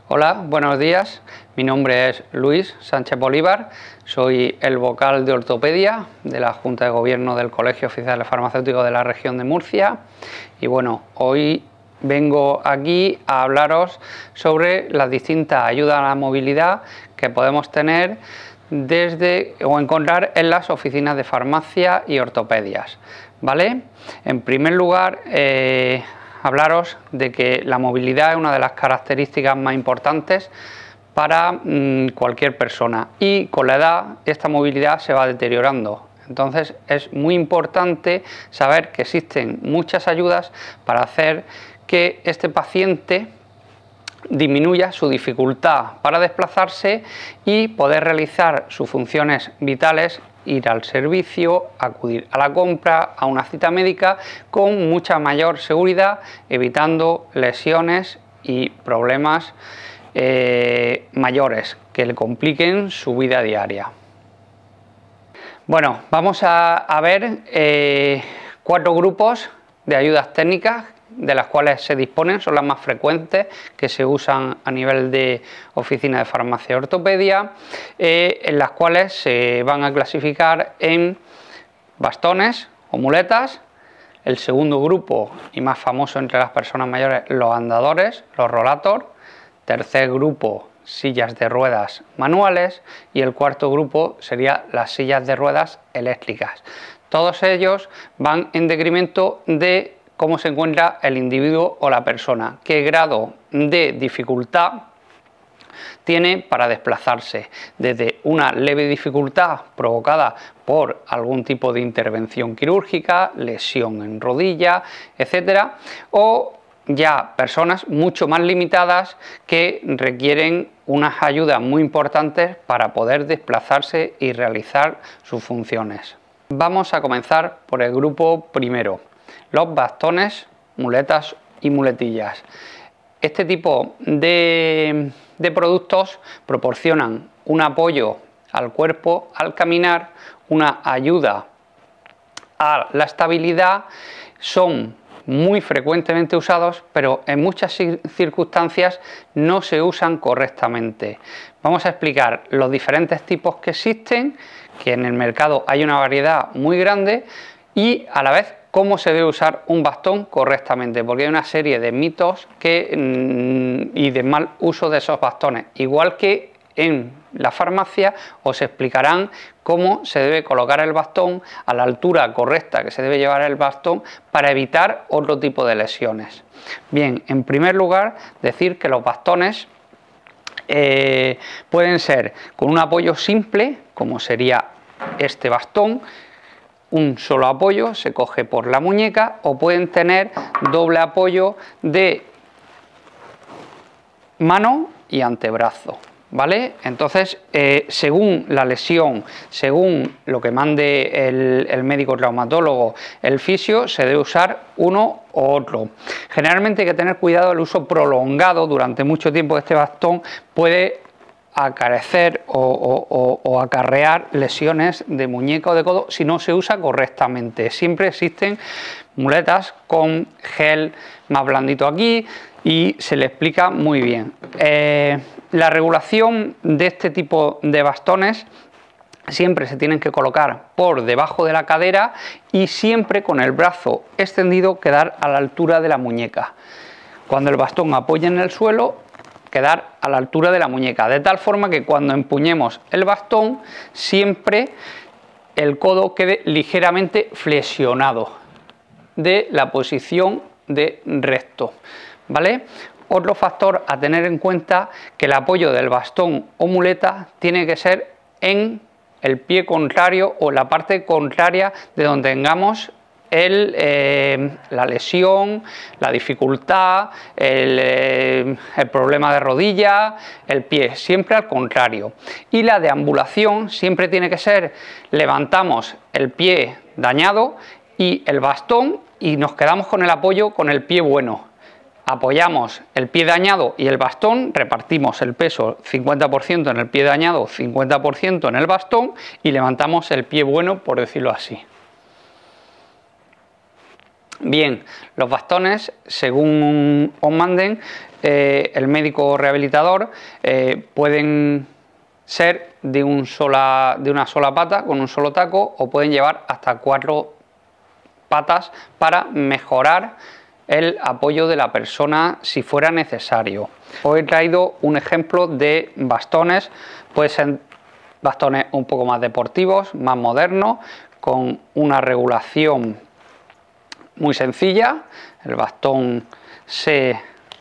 Hola, buenos días. Mi nombre es Luis Sánchez Bolívar. Soy el vocal de ortopedia de la Junta de Gobierno del Colegio Oficial de Farmacéuticos de la región de Murcia. Y bueno, hoy vengo aquí a hablaros sobre las distintas ayudas a la movilidad que podemos tener o encontrar en las oficinas de farmacia y ortopedias, ¿vale? En primer lugar, hablaros de que la movilidad es una de las características más importantes para cualquier persona, y con la edad esta movilidad se va deteriorando. Entonces es muy importante saber que existen muchas ayudas para hacer que este paciente disminuya su dificultad para desplazarse y poder realizar sus funciones vitales, ir al servicio, acudir a la compra, a una cita médica con mucha mayor seguridad, evitando lesiones y problemas mayores que le compliquen su vida diaria. Bueno, vamos a ver 4 grupos de ayudas técnicas de las cuales se disponen, son las más frecuentes que se usan a nivel de oficina de farmacia y ortopedia, en las cuales se van a clasificar en bastones o muletas. El segundo grupo, y más famoso entre las personas mayores, los andadores, los rollator. Tercer grupo, sillas de ruedas manuales, y el cuarto grupo sería las sillas de ruedas eléctricas. Todos ellos van en decremento de cómo se encuentra el individuo o la persona, qué grado de dificultad tiene para desplazarse, desde una leve dificultad provocada por algún tipo de intervención quirúrgica, lesión en rodilla, etcétera, o ya personas mucho más limitadas que requieren unas ayudas muy importantes para poder desplazarse y realizar sus funciones. Vamos a comenzar por el grupo primero, los bastones, muletas y muletillas. Este tipo de productos proporcionan un apoyo al cuerpo al caminar, una ayuda a la estabilidad, son muy frecuentemente usados, pero en muchas circunstancias no se usan correctamente. Vamos a explicar los diferentes tipos que existen, que en el mercado hay una variedad muy grande, y a la vez cómo se debe usar un bastón correctamente, porque hay una serie de mitos y de mal uso de esos bastones. Igual que en la farmacia os explicarán cómo se debe colocar el bastón a la altura correcta que se debe llevar el bastón para evitar otro tipo de lesiones. Bien, en primer lugar, decir que los bastones pueden ser con un apoyo simple, como sería este bastón, un solo apoyo, se coge por la muñeca, o pueden tener doble apoyo de mano y antebrazo, ¿vale? Entonces, según la lesión, según lo que mande el médico traumatólogo, el fisio, se debe usar uno u otro. Generalmente hay que tener cuidado, el uso prolongado durante mucho tiempo de este bastón puede acarecer o acarrear lesiones de muñeca o de codo si no se usa correctamente. Siempre existen muletas con gel más blandito aquí y se le explica muy bien. La regulación de este tipo de bastones siempre se tienen que colocar por debajo de la cadera y siempre con el brazo extendido quedar a la altura de la muñeca. Cuando el bastón apoya en el suelo, quedar a la altura de la muñeca, de tal forma que cuando empuñemos el bastón siempre el codo quede ligeramente flexionado de la posición de recto, ¿vale? Otro factor a tener en cuenta, que el apoyo del bastón o muleta tiene que ser en el pie contrario o la parte contraria de donde tengamos la lesión, la dificultad, el problema de rodilla, el pie, siempre al contrario. Y la deambulación siempre tiene que ser, levantamos el pie dañado y el bastón y nos quedamos con el apoyo con el pie bueno. Apoyamos el pie dañado y el bastón, repartimos el peso 50% en el pie dañado, 50% en el bastón y levantamos el pie bueno, por decirlo así. Bien, los bastones, según os manden el médico rehabilitador, pueden ser de una sola pata, con un solo taco, o pueden llevar hasta 4 patas para mejorar el apoyo de la persona si fuera necesario. Os he traído un ejemplo de bastones, pueden ser bastones un poco más deportivos, más modernos, con una regulación muy sencilla. El bastón se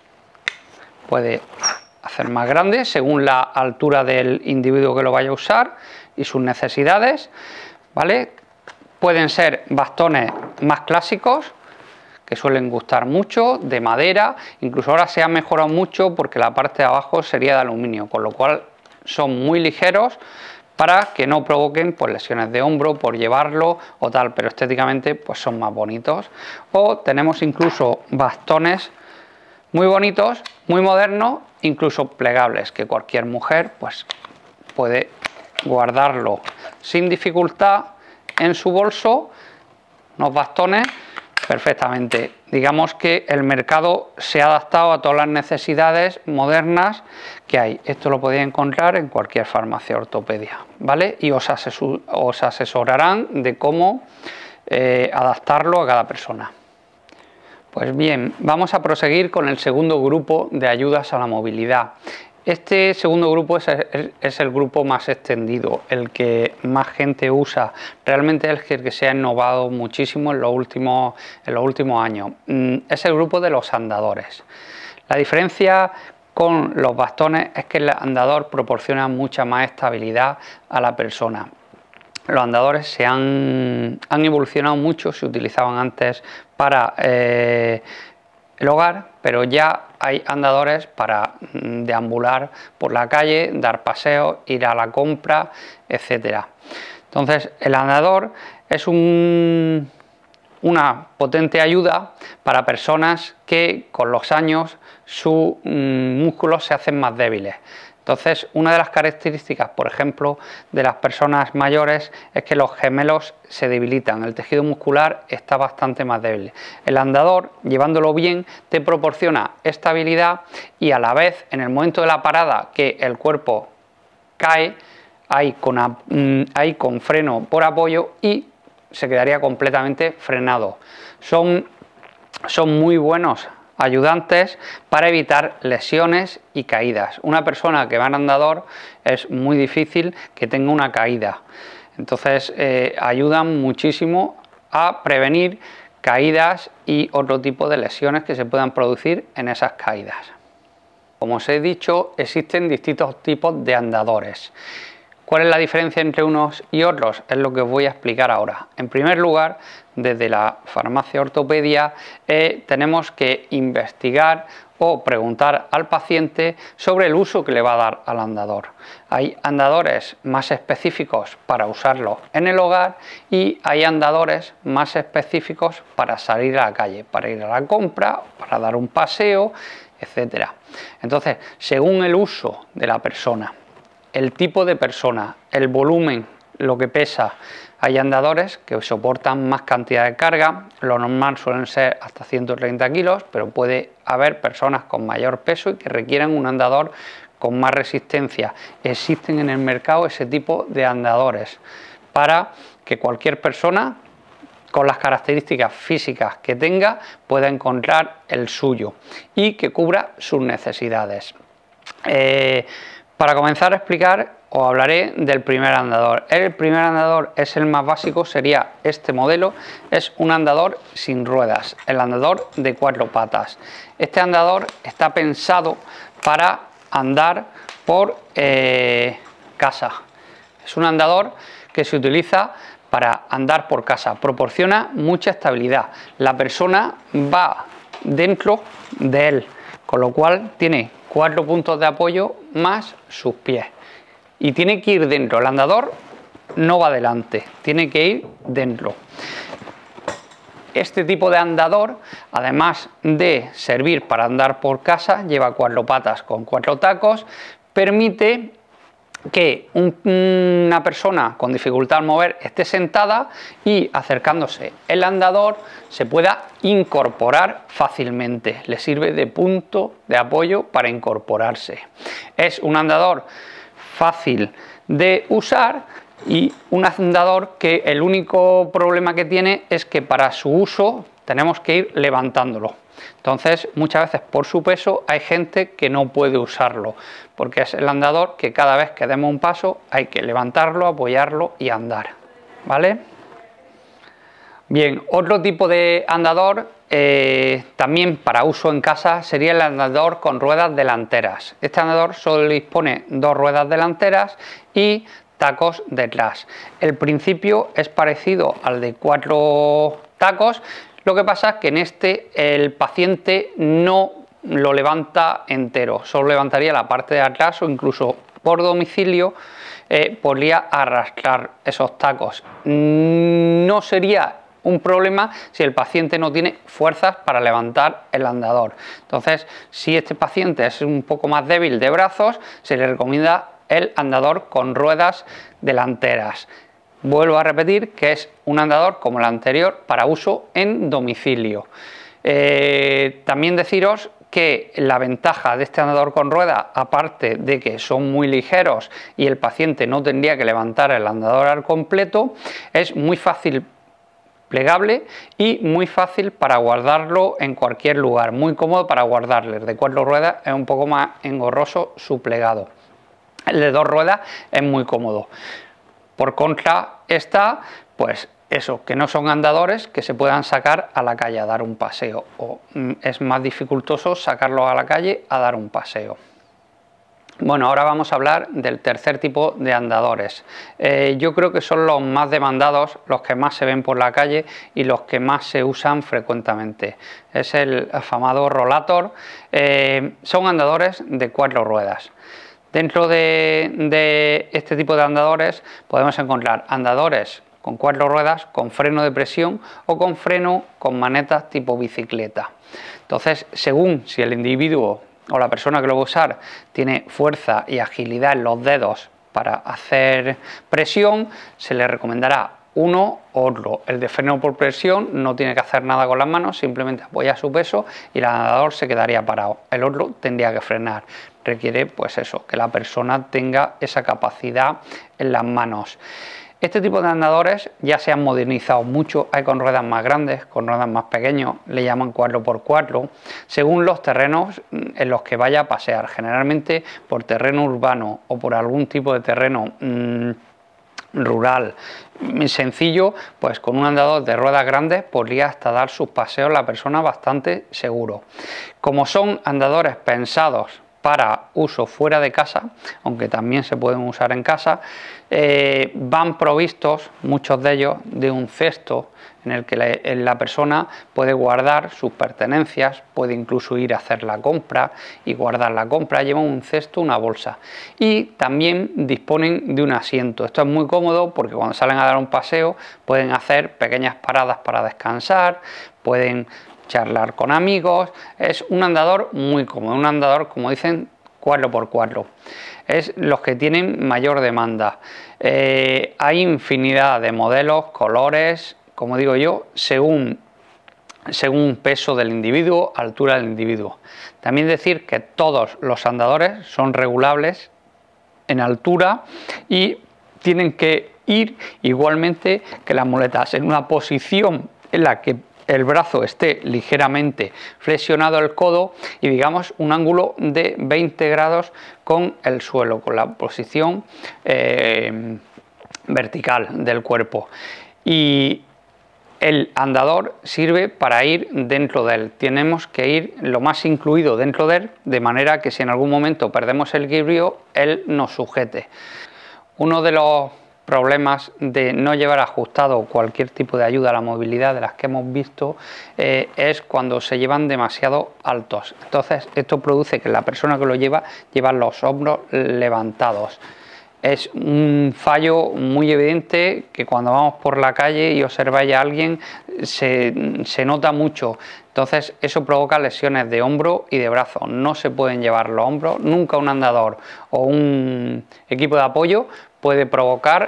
puede hacer más grande según la altura del individuo que lo vaya a usar y sus necesidades, ¿vale? Pueden ser bastones más clásicos, que suelen gustar mucho, de madera, incluso ahora se ha mejorado mucho porque la parte de abajo sería de aluminio, con lo cual son muy ligeros para que no provoquen pues lesiones de hombro por llevarlo o tal, pero estéticamente pues son más bonitos. O tenemos incluso bastones muy bonitos, muy modernos, incluso plegables, que cualquier mujer pues puede guardarlo sin dificultad en su bolso, unos bastones perfectamente. Digamos que el mercado se ha adaptado a todas las necesidades modernas que hay. Esto lo podéis encontrar en cualquier farmacia ortopedia, ¿vale? Y os asesorarán de cómo adaptarlo a cada persona. Pues bien, vamos a proseguir con el segundo grupo de ayudas a la movilidad. Este segundo grupo es el grupo más extendido, el que más gente usa. Realmente es el que se ha innovado muchísimo en los últimos años. Es el grupo de los andadores. La diferencia con los bastones es que el andador proporciona mucha más estabilidad a la persona. Los andadores se han evolucionado mucho, se utilizaban antes para el hogar, pero ya hay andadores para deambular por la calle, dar paseos, ir a la compra, etcétera. Entonces, el andador es una potente ayuda para personas que con los años sus músculos se hacen más débiles. Entonces, una de las características, por ejemplo, de las personas mayores es que los gemelos se debilitan, el tejido muscular está bastante más débil. El andador, llevándolo bien, te proporciona estabilidad y a la vez, en el momento de la parada, que el cuerpo cae, hay con freno por apoyo y se quedaría completamente frenado. Son muy buenos ayudantes para evitar lesiones y caídas. Una persona que va en andador es muy difícil que tenga una caída. Entonces ayudan muchísimo a prevenir caídas y otro tipo de lesiones que se puedan producir en esas caídas. Como os he dicho, existen distintos tipos de andadores. ¿Cuál es la diferencia entre unos y otros? Es lo que os voy a explicar ahora. En primer lugar, desde la farmacia ortopedia tenemos que investigar o preguntar al paciente sobre el uso que le va a dar al andador. Hay andadores más específicos para usarlo en el hogar y hay andadores más específicos para salir a la calle, para ir a la compra, para dar un paseo, etcétera. Entonces, según el uso de la persona, el tipo de persona, el volumen, lo que pesa, hay andadores que soportan más cantidad de carga, lo normal suelen ser hasta 130 kilos, pero puede haber personas con mayor peso y que requieran un andador con más resistencia. Existen en el mercado ese tipo de andadores para que cualquier persona con las características físicas que tenga pueda encontrar el suyo y que cubra sus necesidades. Para comenzar a explicar, os hablaré del primer andador. El primer andador es el más básico, sería este modelo, es un andador sin ruedas, el andador de 4 patas. Este andador está pensado para andar por casa. Es un andador que se utiliza para andar por casa, proporciona mucha estabilidad. La persona va dentro de él, con lo cual tiene 4 puntos de apoyo más sus pies y tiene que ir dentro. El andador no va adelante, tiene que ir dentro. Este tipo de andador, además de servir para andar por casa, lleva 4 patas con 4 tacos, permite que una persona con dificultad al mover esté sentada y acercándose el andador se pueda incorporar fácilmente. Le sirve de punto de apoyo para incorporarse. Es un andador fácil de usar y un andador que el único problema que tiene es que para su uso tenemos que ir levantándolo. Entonces, muchas veces por su peso hay gente que no puede usarlo, porque es el andador que cada vez que demos un paso hay que levantarlo, apoyarlo y andar, ¿vale? Bien, otro tipo de andador también para uso en casa sería el andador con ruedas delanteras. Este andador solo dispone dos ruedas delanteras y tacos detrás. El principio es parecido al de 4 tacos. Lo que pasa es que en este el paciente no lo levanta entero, solo levantaría la parte de atrás o incluso por domicilio podría arrastrar esos tacos. No sería un problema si el paciente no tiene fuerzas para levantar el andador. Entonces, si este paciente es un poco más débil de brazos, se le recomienda el andador con ruedas delanteras. Vuelvo a repetir que es un andador como el anterior para uso en domicilio. También deciros que la ventaja de este andador con rueda, aparte de que son muy ligeros y el paciente no tendría que levantar el andador al completo, es muy fácil plegable y muy fácil para guardarlo en cualquier lugar, muy cómodo para guardarlo. El de 4 ruedas es un poco más engorroso su plegado. El de 2 ruedas es muy cómodo. Por contra está, pues eso, que no son andadores que se puedan sacar a la calle a dar un paseo, o es más dificultoso sacarlos a la calle a dar un paseo. Bueno, ahora vamos a hablar del tercer tipo de andadores. Yo creo que son los más demandados, los que más se ven por la calle y los que más se usan frecuentemente. Es el afamado rollator. Son andadores de 4 ruedas. Dentro de este tipo de andadores podemos encontrar andadores con 4 ruedas, con freno de presión o con freno con manetas tipo bicicleta. Entonces, según si el individuo o la persona que lo va a usar tiene fuerza y agilidad en los dedos para hacer presión, se le recomendará uno u otro. El de freno por presión no tiene que hacer nada con las manos, simplemente apoya su peso y el andador se quedaría parado. El otro tendría que frenar. Requiere, pues eso, que la persona tenga esa capacidad en las manos. Este tipo de andadores ya se han modernizado mucho, hay con ruedas más grandes, con ruedas más pequeñas, le llaman 4x4, según los terrenos en los que vaya a pasear, generalmente por terreno urbano o por algún tipo de terreno rural sencillo, pues con un andador de ruedas grandes podría hasta dar sus paseos la persona bastante seguro. Como son andadores pensados para uso fuera de casa, aunque también se pueden usar en casa, van provistos, muchos de ellos, de un cesto en el que la persona puede guardar sus pertenencias, puede incluso ir a hacer la compra y guardar la compra, llevan un cesto, una bolsa, y también disponen de un asiento. Esto es muy cómodo porque cuando salen a dar un paseo pueden hacer pequeñas paradas para descansar, pueden charlar con amigos. Es un andador muy cómodo, un andador, como dicen, 4x4. Es los que tienen mayor demanda. Hay infinidad de modelos, colores, como digo yo, según peso del individuo, altura del individuo. También decir que todos los andadores son regulables en altura y tienen que ir igualmente que las muletas en una posición en la que el brazo esté ligeramente flexionado el codo y digamos un ángulo de 20 grados con el suelo, con la posición vertical del cuerpo. Y el andador sirve para ir dentro de él. Tenemos que ir lo más incluido dentro de él, de manera que si en algún momento perdemos el equilibrio, él nos sujete. Uno de los problemas de no llevar ajustado cualquier tipo de ayuda a la movilidad de las que hemos visto es cuando se llevan demasiado altos. Entonces esto produce que la persona que lo lleva los hombros levantados. es un fallo muy evidente que cuando vamos por la calle y observáis a alguien se nota mucho. Entonces eso provoca lesiones de hombro y de brazo. No se pueden llevar los hombros, nunca un andador o un equipo de apoyo puede provocar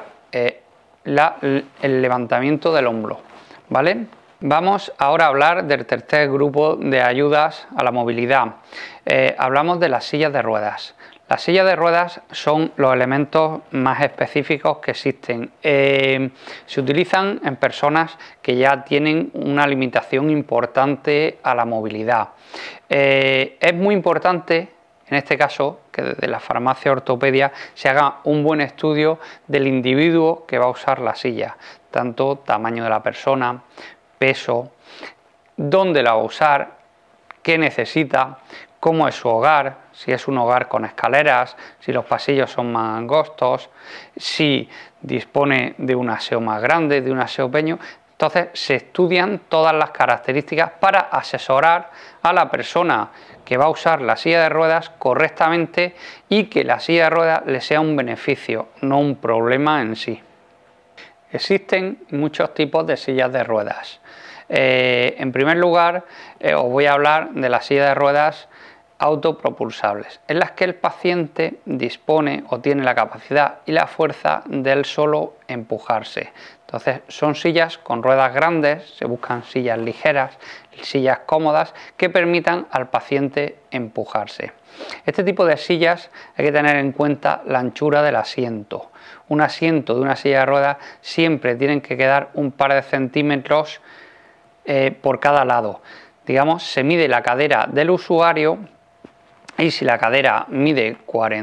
el levantamiento del hombro, ¿vale? Vamos ahora a hablar del tercer grupo de ayudas a la movilidad. Hablamos de las sillas de ruedas. Las sillas de ruedas son los elementos más específicos que existen. Se utilizan en personas que ya tienen una limitación importante a la movilidad. Es muy importante, en este caso, que desde la farmacia ortopedia se haga un buen estudio del individuo que va a usar la silla, tanto tamaño de la persona, peso, dónde la va a usar, qué necesita, cómo es su hogar, si es un hogar con escaleras, si los pasillos son más angostos, si dispone de un aseo más grande, de un aseo pequeño. Entonces se estudian todas las características para asesorar a la persona que va a usar la silla de ruedas correctamente y que la silla de ruedas le sea un beneficio, no un problema en sí. Existen muchos tipos de sillas de ruedas. En primer lugar, os voy a hablar de las sillas de ruedas autopropulsables, en las que el paciente dispone o tiene la capacidad y la fuerza de él solo empujarse. Entonces son sillas con ruedas grandes, se buscan sillas ligeras, sillas cómodas que permitan al paciente empujarse. Este tipo de sillas hay que tener en cuenta la anchura del asiento. Un asiento de una silla de ruedas siempre tienen que quedar un par de centímetros por cada lado. Digamos, se mide la cadera del usuario y si la cadera mide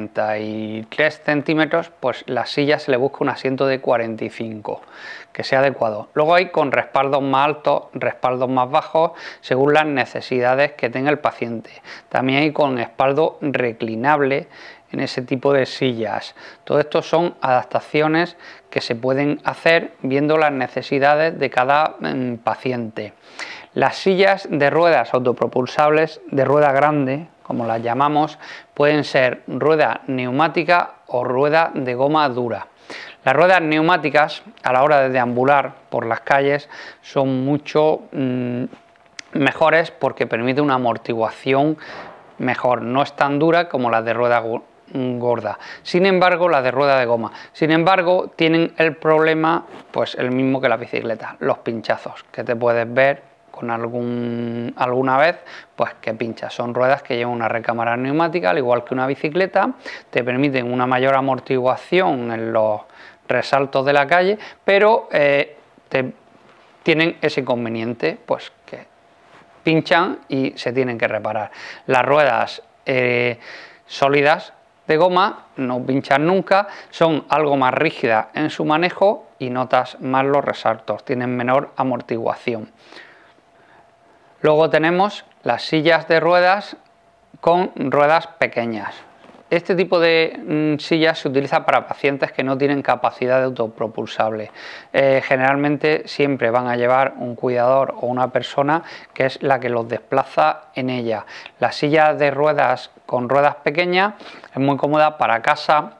43 centímetros, pues la silla se le busca un asiento de 45, que sea adecuado. Luego hay con respaldos más altos, respaldos más bajos, según las necesidades que tenga el paciente. También hay con respaldo reclinable en ese tipo de sillas. Todo esto son adaptaciones que se pueden hacer viendo las necesidades de cada paciente. Las sillas de ruedas autopropulsables de rueda grande, como las llamamos, pueden ser rueda neumática o rueda de goma dura. Las ruedas neumáticas a la hora de deambular por las calles son mucho mejores porque permite una amortiguación mejor, no es tan dura como las de rueda gorda. Sin embargo, las de rueda de goma, tienen el problema, pues el mismo que la bicicleta, los pinchazos, que te puedes ver con alguna vez, pues que pinchas. Son ruedas que llevan una recámara neumática, al igual que una bicicleta, te permiten una mayor amortiguación en los resaltos de la calle, pero tienen ese inconveniente, pues que pinchan y se tienen que reparar. Las ruedas sólidas de goma no pinchan nunca, son algo más rígidas en su manejo y notas más los resaltos, tienen menor amortiguación. Luego tenemos las sillas de ruedas con ruedas pequeñas. Este tipo de sillas se utiliza para pacientes que no tienen capacidad de autopropulsable. Generalmente siempre van a llevar un cuidador o una persona que es la que los desplaza en ella. La silla de ruedas con ruedas pequeñas es muy cómoda para casa.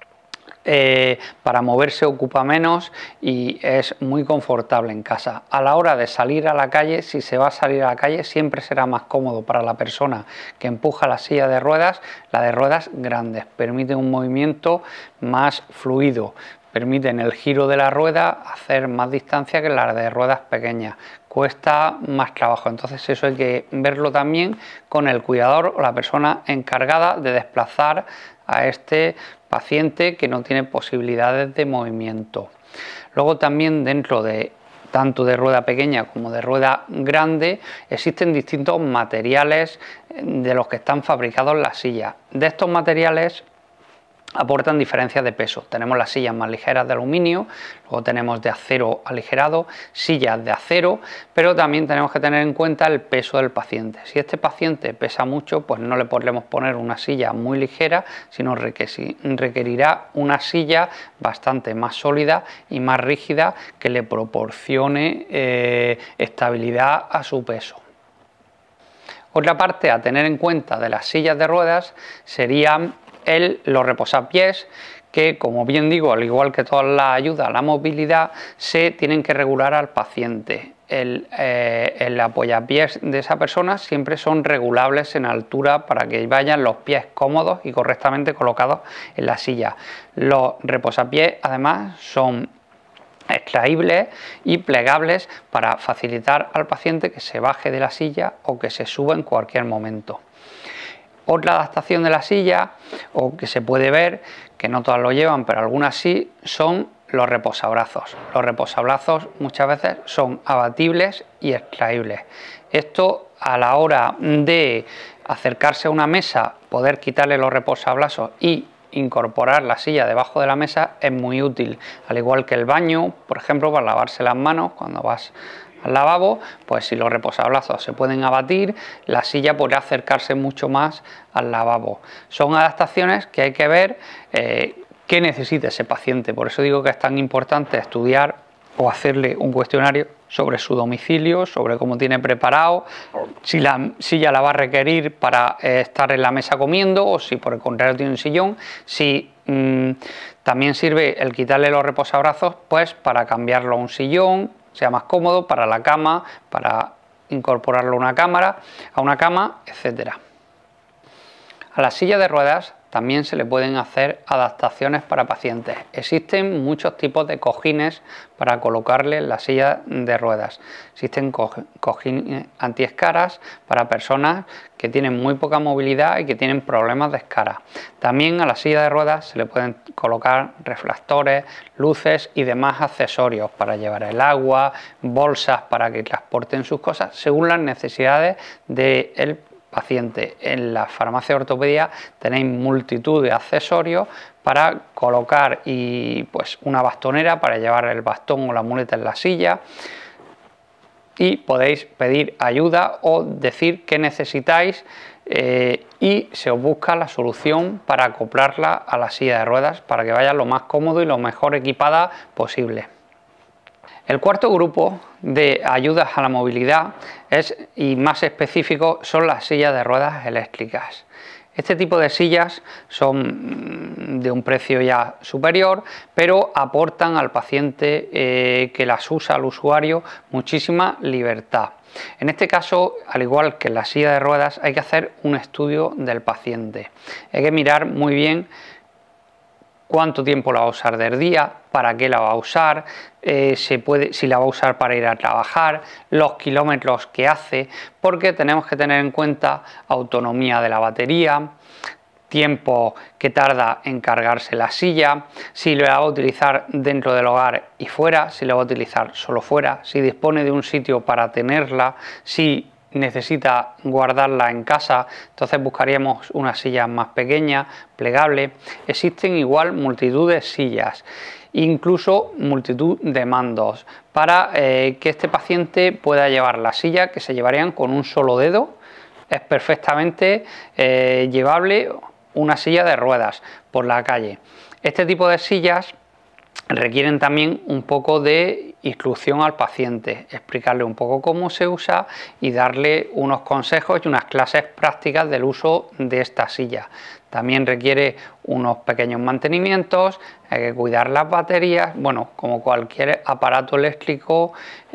Para moverse ocupa menos y es muy confortable en casa. A la hora de salir a la calle, si se va a salir a la calle, siempre será más cómodo para la persona que empuja la silla de ruedas, la de ruedas grandes, permite un movimiento más fluido, permiten el giro de la rueda hacer más distancia que las de ruedas pequeñas, cuesta más trabajo. Entonces eso hay que verlo también con el cuidador o la persona encargada de desplazar a este paciente que no tiene posibilidades de movimiento. Luego también dentro de tanto de rueda pequeña como de rueda grande existen distintos materiales de los que están fabricados las sillas. De estos materiales aportan diferencias de peso. Tenemos las sillas más ligeras de aluminio, luego tenemos de acero aligerado, sillas de acero, pero también tenemos que tener en cuenta el peso del paciente. Si este paciente pesa mucho, pues no le podremos poner una silla muy ligera, sino requerirá una silla bastante más sólida y más rígida que le proporcione estabilidad a su peso. Otra parte a tener en cuenta de las sillas de ruedas serían los reposapiés, que, como bien digo, al igual que todas las ayudas a la movilidad, se tienen que regular al paciente. El apoyapiés de esa persona siempre son regulables en altura para que vayan los pies cómodos y correctamente colocados en la silla. Los reposapiés además son extraíbles y plegables para facilitar al paciente que se baje de la silla o que se suba en cualquier momento. Otra adaptación de la silla, o que se puede ver, que no todas lo llevan, pero algunas sí, son los reposabrazos. Los reposabrazos muchas veces son abatibles y extraíbles. Esto, a la hora de acercarse a una mesa, poder quitarle los reposabrazos y incorporar la silla debajo de la mesa es muy útil, al igual que el baño, por ejemplo, para lavarse las manos cuando vas al lavabo. Pues si los reposabrazos se pueden abatir, la silla podrá acercarse mucho más al lavabo. Son adaptaciones que hay que ver qué necesita ese paciente. Por eso digo que es tan importante estudiar o hacerle un cuestionario sobre su domicilio, sobre cómo tiene preparado, si la silla la va a requerir para estar en la mesa comiendo, o si por el contrario tiene un sillón. Si también sirve el quitarle los reposabrazos, pues para cambiarlo a un sillón, sea más cómodo, para la cama, para incorporarlo a una cama, etcétera. A la silla de ruedas también se le pueden hacer adaptaciones para pacientes. Existen muchos tipos de cojines para colocarle en la silla de ruedas. Existen cojines antiescaras para personas que tienen muy poca movilidad y que tienen problemas de escara. También a la silla de ruedas se le pueden colocar reflectores, luces y demás accesorios para llevar el agua, bolsas para que transporten sus cosas según las necesidades del paciente. En la farmacia de ortopedia tenéis multitud de accesorios para colocar, y pues una bastonera para llevar el bastón o la muleta en la silla, y podéis pedir ayuda o decir qué necesitáis y se os busca la solución para acoplarla a la silla de ruedas para que vaya lo más cómodo y lo mejor equipada posible. El cuarto grupo de ayudas a la movilidad y más específico son las sillas de ruedas eléctricas. Este tipo de sillas son de un precio ya superior, pero aportan al paciente que las usa, al usuario, muchísima libertad. En este caso, al igual que en la silla de ruedas, hay que hacer un estudio del paciente. Hay que mirar muy bien cuánto tiempo la va a usar del día, para qué la va a usar, si la va a usar para ir a trabajar, los kilómetros que hace, porque tenemos que tener en cuenta autonomía de la batería, tiempo que tarda en cargarse la silla, si la va a utilizar dentro del hogar y fuera, si la va a utilizar solo fuera, si dispone de un sitio para tenerla, si necesita guardarla en casa. Entonces buscaríamos una silla más pequeña, plegable. Existen igual multitud de sillas, incluso multitud de mandos para que este paciente pueda llevar la silla, que se llevarían con un solo dedo. Es perfectamente llevable una silla de ruedas por la calle. Este tipo de sillas requieren también un poco de instrucción al paciente, explicarle un poco cómo se usa y darle unos consejos y unas clases prácticas del uso de esta silla. También requiere unos pequeños mantenimientos, hay que cuidar las baterías, bueno, como cualquier aparato eléctrico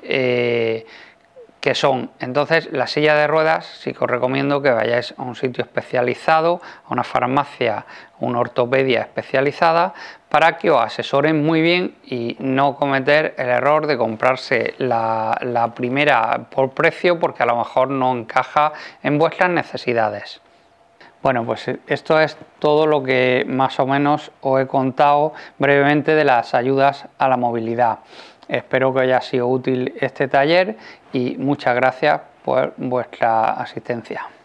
que son. Entonces, la silla de ruedas sí que os recomiendo que vayáis a un sitio especializado, a una farmacia, una ortopedia especializada, para que os asesoren muy bien y no cometer el error de comprarse la primera por precio, porque a lo mejor no encaja en vuestras necesidades. Bueno, pues esto es todo lo que más o menos os he contado brevemente de las ayudas a la movilidad. Espero que haya sido útil este taller y muchas gracias por vuestra asistencia.